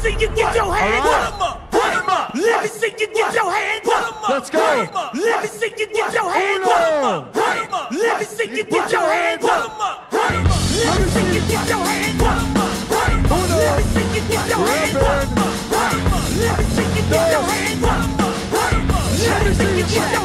see you get your hands up. Put 'em up. Let me see you get your hands up. Let's go. Let me see you get your hands up. Let me see you get your hands up. Let me see you get your hands up. Let me see you get your hands up. Let me see you get your hands up. Let me see you get your hands up.